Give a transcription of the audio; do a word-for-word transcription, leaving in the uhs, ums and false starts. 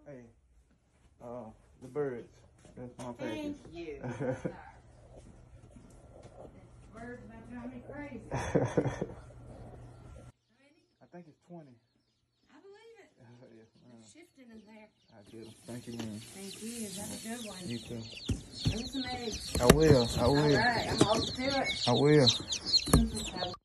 Hey, uh, the birds. That's my package. Thank you. Birds about drive me crazy. I think it's twenty. I believe it. Uh, yeah, uh, It's shifting in there. I get them. Thank you, man. Thank you. Have a good one. You too. Bring some eggs. I will. I will. All right. I'm open to it. I will.